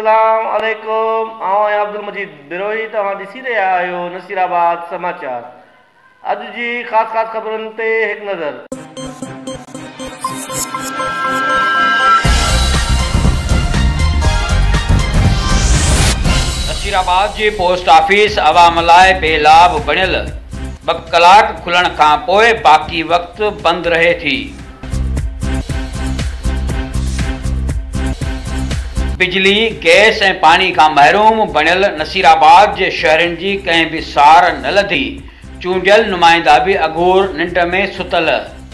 अस्सलाम वालेकुम। आऊं अब्दुल मजीद बिरोही। तव्हां ॾिसी रहिया आहियो नसीराबाद समाचार। अॼु जी ख़ासि ख़बरुनि ते हिकु नज़र। नसीराबाद जी पोस्ट ऑफिस अवाम लाइ बेलाभ बणियल। 2 कलाक खुलण खां पोइ बाक़ी वक़्तु बंदि रहे थी। बिजली, गैस ऐं पाणी खां महरूम बणियल नसीराबाद जे शहरनि जी कंहिं बि सार न लधी। चूंडियल नुमाइंदा बि अघोर निंड में सुतल।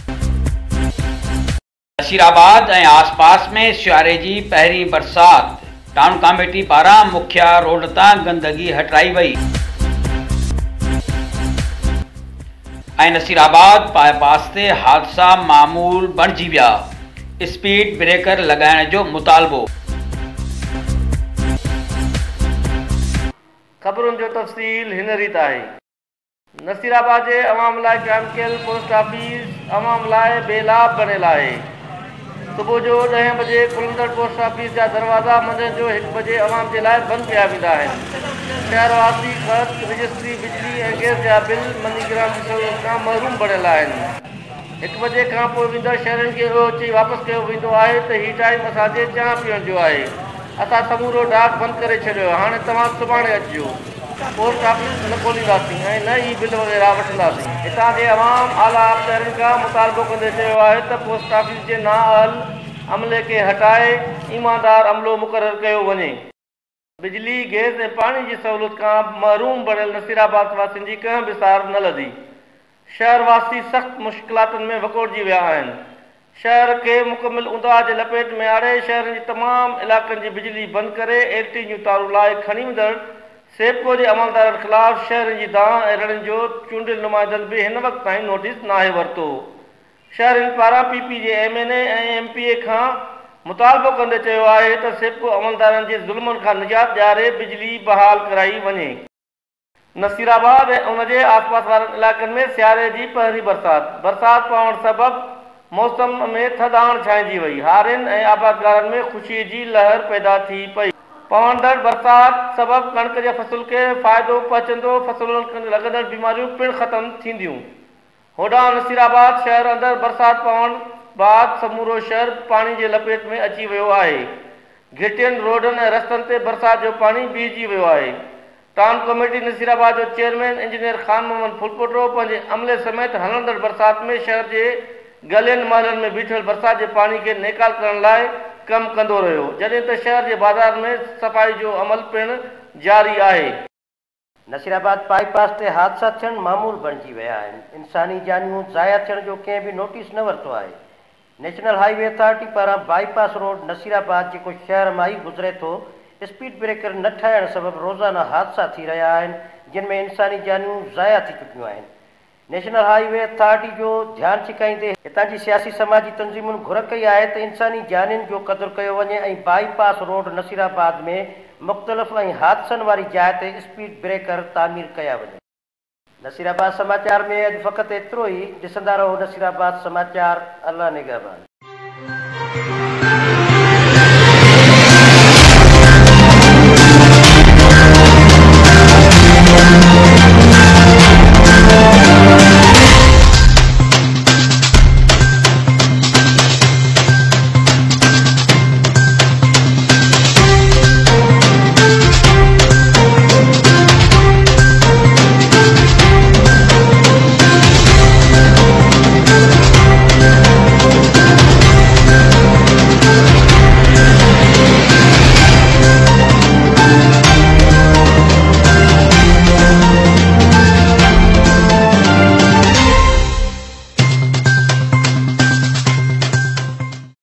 नसीराबाद ऐं आसपास में सियारे जी पहिरीं बरसाति। टाउन कमेटी पारां मुखिया रोड तां गंदगी हटाई वई ऐं नसीराबाद बाईपास ते हादसा मामूल बणिजी विया। स्पीड ब्रेकर लॻाइण जो मुतालबो। ख़बरुनि जो तफ़सील हिन रीत आहे। नसीराबाद जे अवाम लाइ क़ाइमु कयल पोस्ट ऑफिस अवाम लाइ बेलाभ बणियल आहे। सुबुह जो 10 बजे खुलंदड़ पोस्ट ऑफिस जा दरवाज़ा मंझंदि जो 1 बजे अवाम जे लाइ बंदि कया वेंदा आहिनि। शहरवासी ख़त, रजिस्ट्री, बिजली ऐं गैस जा बिल, मनीग्राम जी सहूलियत खां महरूम बणियल आहिनि। 1 बजे खां पोइ वेंदड़ शहरनि खे इहो चई वापसि कयो वेंदो आहे त हीउ टाइम असांजे चांहि पीअण जो आहे। असां समूरो डाक बंदि करे छॾियो। हाणे तव्हां सुभाणे अचिजो। पोस्ट ऑफिस न खोलींदासीं ऐं न ई बिल वग़ैरह वठंदासीं। हितां जे अवाम आला अफ़सरनि खां मुतालबो कंदे चयो आहे त पोस्ट ऑफिस जे नाअहल अमले खे हटाए ईमानदार अमलो मुक़ररु कयो वञे। बिजली, गैस ऐं पाणी जी सहूलियत खां महरूम बणियल नसीराबाद वासियुनि जी कंहिं बि सार न लधी। शहरवासी सख़्त मुश्किलातुनि में वकोड़जी विया आहिनि। शहर खे मुकमिल ऊंदह जे लपेट में आणे शहरनि जी तमामु इलाइक़नि जी बिजली बंदि करे एलटी जूं तारूं लाइ खणी वेंदड़ सेपको जे अमलदारनि ख़िलाफ़ शहरनि जी दांह ऐं रड़नि जो चूंडियल नुमाइंदनि बि हिन वक़्त ताईं नोटिस नाहे वरितो। शहरनि पारां पीपी जे एमएनए ऐं एमपीए खां मुतालबो कंदे चयो आहे त सेपको अमलदारनि जे ज़ुल्मनि खां निजात ॾियारे बिजली बहाल कराई वञे। नसीराबाद ऐं उन जे आसपास वारनि इलाइक़नि में सियारे जी पहिरीं बरसाति पवण सबबि मौसम में थधाण छाइंजी वई। हारियुनि ऐं आबादगारनि में ख़ुशीअ जी लहर पैदा थी पई। पवंदड़ बरसाति सबबि कणिक जे फसल खे फ़ाइदो पहुचंदो। फसलुनि लॻंदड़ बीमारियूं पिणु ख़तमु थींदियूं। होॾां नसीराबाद शहर अंदरि बरसाति पवण बाद समूरो शहर पाणी जे लपेट में अची वियो आहे। घिटियुनि रोडनि ऐं रस्तनि ते बरसाति जो पाणी बीहजी वियो आहे। टाउन कमेटी नसीराबाद जो चेयरमैन इंजीनियर ख़ान मोहम्मद फुलपोटो पंहिंजे अमले समेत हलंदड़ बरसाति में शहर जे गलियुनि महलनि में बीठल बरसाति जे पाणी खे नेकाल करण लाइ कमु कंदो रहियो, जॾहिं त शहर जे बाज़ार में सफ़ाई जो अमल पिणु जारी आहे। नसीराबाद बाईपास ते हादसा थियण मामूल बणिजी विया आहिनि। इंसानी जानियूं ज़ाया थियण जो कंहिं बि नोटिस न वरितो आहे। नेशनल हाईवे अथॉरिटी पारां बाईपास रोड नसीराबाद जेको शहर मां ई गुज़रे थो, स्पीड ब्रेकर न ठाहिण सबबि रोज़ाना हादसा थी रहिया आहिनि, जिन में इंसानी जानियूं ज़ाया थी चुकियूं आहिनि। नेशनल हाईवे अथॉरिटी जो ध्यानु छिकाईंदे हितां जी सियासी समाजी तंज़ीमुनि घुर कई आहे त इंसानी जानियुनि जो क़दुरु कयो वञे ऐं बाईपास रोड नसीराबाद में मुख़्तलिफ़ ऐं हादसनि वारी जाइ ते स्पीड ब्रेकर तामीर कया वञनि। नसीराबाद समाचार में अॼु फ़क़ति एतिरो ई। ॾिसंदा रहो नसीराबाद समाचार। अल्लाह निगहबान।